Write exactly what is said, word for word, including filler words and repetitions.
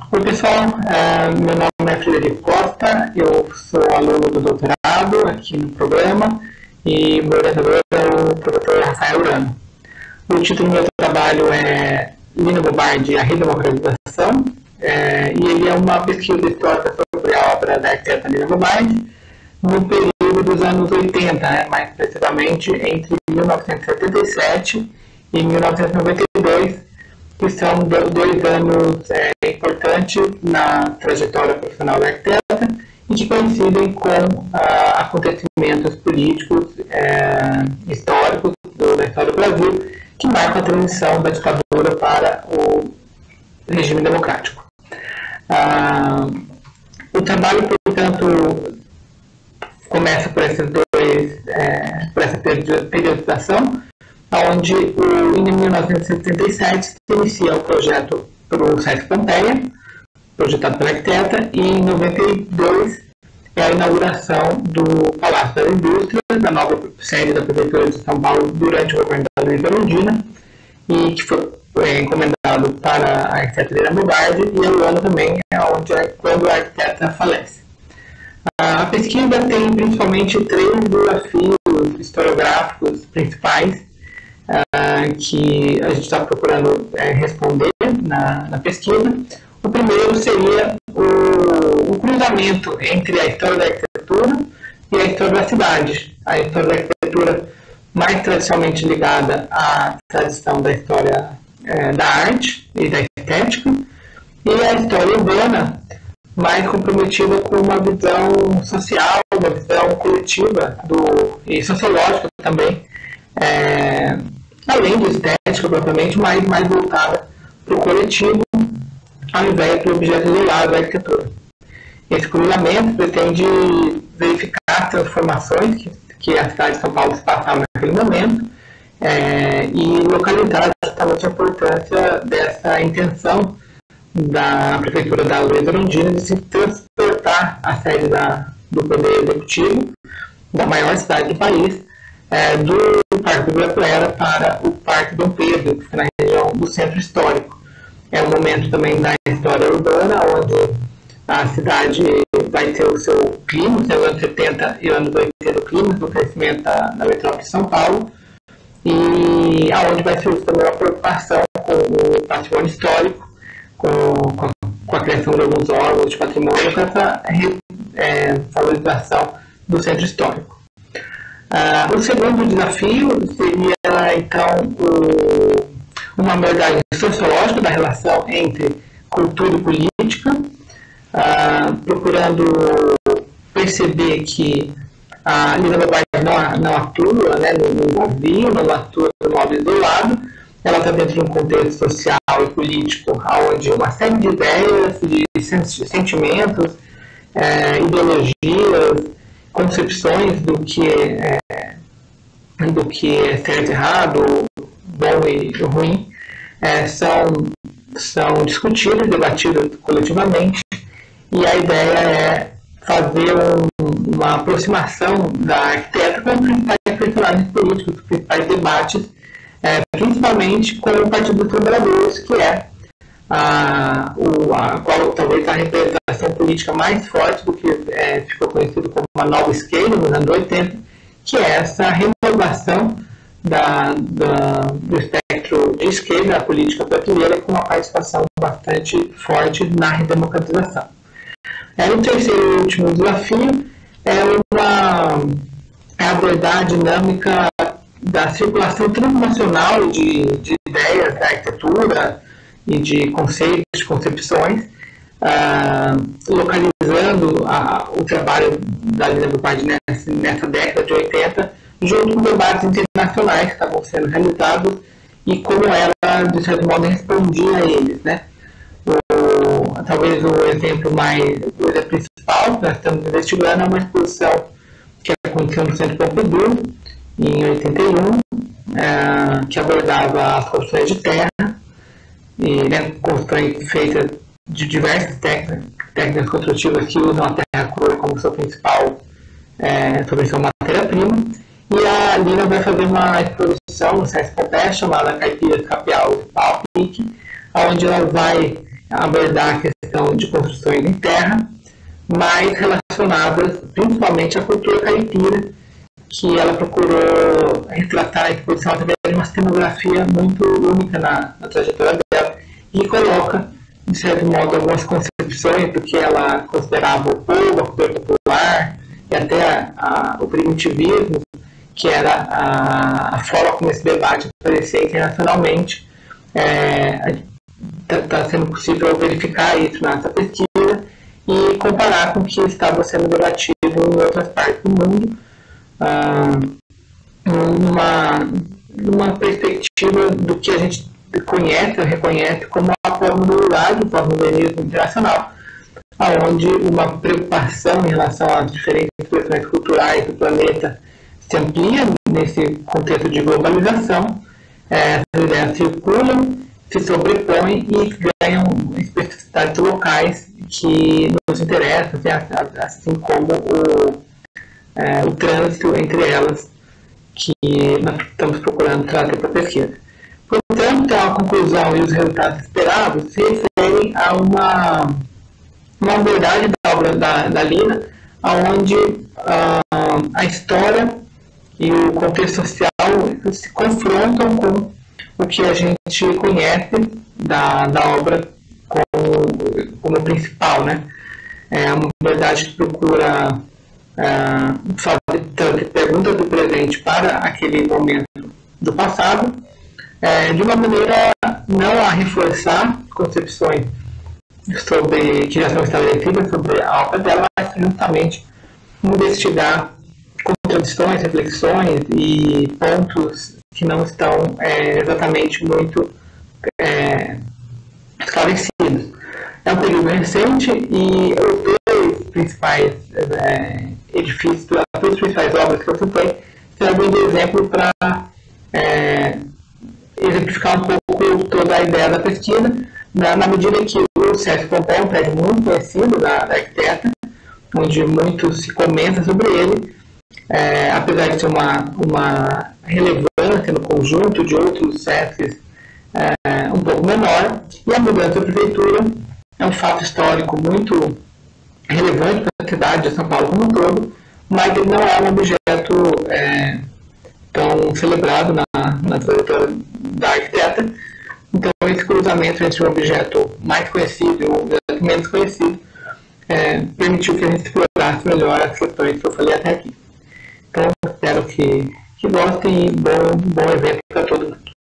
Oi pessoal, uh, meu nome é Frederico Costa, eu sou aluno do doutorado aqui no programa e meu orientador é o professor Rafael Urano. O título do meu trabalho é Lina Bobardi, a redemocratização, é, e ele é uma pesquisa histórica sobre a obra da arquiteta Lina Bobardi no período dos anos oitenta, né, mais precisamente entre mil novecentos e setenta e sete e mil novecentos e noventa e dois, que são dois anos é, importantes na trajetória profissional da arquiteta e que coincidem com ah, acontecimentos políticos é, históricos do, da história do Brasil que marcam a transição da ditadura para o regime democrático. Ah, o trabalho, portanto, começa por esses dois, é, por essa periodização, onde o, em mil novecentos e setenta e sete se inicia o projeto para o Sesc Pompeia, projetado pela arquiteta, e em noventa e dois é a inauguração do Palácio das Indústrias, da nova sede da Prefeitura de São Paulo durante o governo da Luiza Erundina, e que foi é, encomendado para a arquiteta Lina Bobardi, e é o ano também é onde, é, quando a arquiteta falece. A pesquisa tem principalmente três desafios historiográficos principais Uh, que a gente está procurando uh, responder na, na pesquisa. O primeiro seria o, o cruzamento entre a história da arquitetura e a história da cidade. A história da arquitetura mais tradicionalmente ligada à tradição da história uh, da arte e da estética, e a história urbana mais comprometida com uma visão social, uma visão coletiva do, e sociológica também, é, além de estética propriamente, mas mais voltada para o coletivo, ao invés do objeto isolado da arquitetura. Esse cruzamento pretende verificar as transformações que, que a cidade de São Paulo se passava naquele momento é, e localizar justamente a importância dessa intenção da Prefeitura da Luiza Erundina de se transportar a sede da, do Poder Executivo da maior cidade do país, É, do Parque do Ibirapuera para o Parque Dom Pedro, que fica na região do Centro Histórico. É um momento também da história urbana, onde a cidade vai ter o seu clima, os anos setenta e anos oitenta, o clima do crescimento da, da metrópole de São Paulo, e aonde vai ser também uma preocupação com o patrimônio histórico, com, com, com a criação de alguns órgãos de patrimônio, com essa é, valorização do Centro Histórico. Uh, o segundo desafio seria, então, o, uma abordagem sociológica da relação entre cultura e política, uh, procurando perceber que a Lina Bobardi não, não atua, né, no vazio, não atua no modo isolado, ela está dentro de um contexto social e político onde uma série de ideias, de sentimentos, uh, ideologias, concepções do que é, do que é certo e errado, bom e ruim, é, são, são discutidas, debatidas coletivamente, e a ideia é fazer um, uma aproximação da arquiteta com os principais personagens políticos, os principais debates, é, principalmente com o Partido dos Trabalhadores, que é a, o, a qual talvez a representação política mais forte do que é, ficou conhecido como uma nova esquerda nos anos oitenta, que é essa renovação da, da, do espectro de esquerda, da política brasileira, com uma participação bastante forte na redemocratização. É, o terceiro e último desafio é uma é abordar a dinâmica da circulação transnacional de, de ideias da arquitetura e de conceitos, de concepções, uh, localizando a, o trabalho da Lina Bobardi nessa, nessa década de oitenta, junto com debates internacionais que estavam sendo realizados e como ela, de certo modo, respondia a eles, né? O, talvez o exemplo mais, o exemplo principal que nós estamos investigando é uma exposição que aconteceu no Centro Pompidou, em oitenta e um, uh, que abordava as construções de terra, e né, construções feitas de diversas técnicas, técnicas construtivas que usam a terra crua como seu principal, é, sobre sua matéria-prima. E a Lina vai fazer uma exposição no Sesc Pompeia chamada Caipiras, Capial e Pau Pique, onde ela vai abordar a questão de construções em terra, mais relacionadas principalmente à cultura caipira, que ela procurou retratar a exposição através de uma cenografia muito única na, na trajetória dela, e coloca, de certo modo, algumas concepções do que ela considerava o povo, a cultura popular, e até a, a, o primitivismo, que era a, a forma como esse debate aparecia internacionalmente. Está é, sendo possível verificar isso nessa pesquisa e comparar com o que estava sendo debatido em outras partes do mundo, ah, numa, numa perspectiva do que a gente conhece, reconhece como a pós-modernidade, o pós-modernismo internacional, onde uma preocupação em relação às diferentes expressões culturais do planeta se amplia nesse contexto de globalização. É, as ideias circulam, se sobrepõem e ganham especificidades locais que nos interessam, assim como o, é, o trânsito entre elas, que nós estamos procurando trazer para a pesquisa. Portanto, a conclusão e os resultados esperados se referem a uma, uma abordagem da obra da, da Lina, onde uh, a história e o contexto social se confrontam com o que a gente conhece da, da obra como, como principal, né? É uma abordagem que procura uh, fazer perguntas do presente para aquele momento do passado, é, de uma maneira não a reforçar concepções sobre, que já são estabelecidas sobre a obra dela, mas justamente investigar contradições, reflexões e pontos que não estão é, exatamente muito é, esclarecidos. É um período recente e os dois principais é, edifícios, as duas principais obras que eu citei, servem de exemplo para é, exemplificar um pouco toda a ideia da pesquisa, na, na medida que o Sérgio Pompeia é um prédio muito conhecido da, da arquiteta, onde muito se comenta sobre ele, é, apesar de ter uma, uma relevância no conjunto de outros sets é, um pouco menor, e a mudança da prefeitura é um fato histórico muito relevante para a cidade de São Paulo como um todo, mas ele não é um objeto é, tão celebrado na, na trajetória da arquiteta. Então, esse cruzamento entre um objeto mais conhecido e um objeto menos conhecido é, permitiu que a gente explorasse melhor as questões que eu falei até aqui. Então, espero que, que gostem e bom, bom evento para todo mundo.